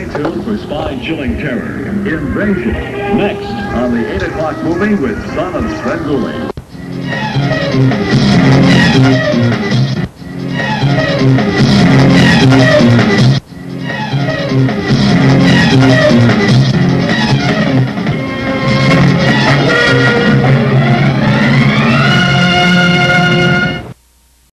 Stay tuned for spine-chilling terror, Invasion, next on the 8 o'clock movie with Son of Svengoolie.